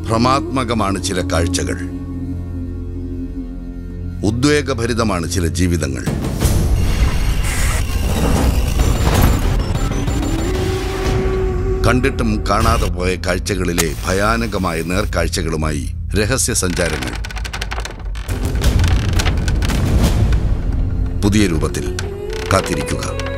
ഭ്രമാത്മകമാണ് ചില കാഴ്ചകൾ, ഉദ്വേഗഭരിതമാണ് ചില ജീവിതങ്ങൾ. കണ്ടിട്ടും കാണാതെ പോയ കാഴ്ചകളിലെ ഭയാനകമായ നേർക്കാഴ്ചകളുമായി രഹസ്യ സഞ്ചാരങ്ങൾ പുതിയ രൂപത്തിൽ കാത്തിരിക്കുക.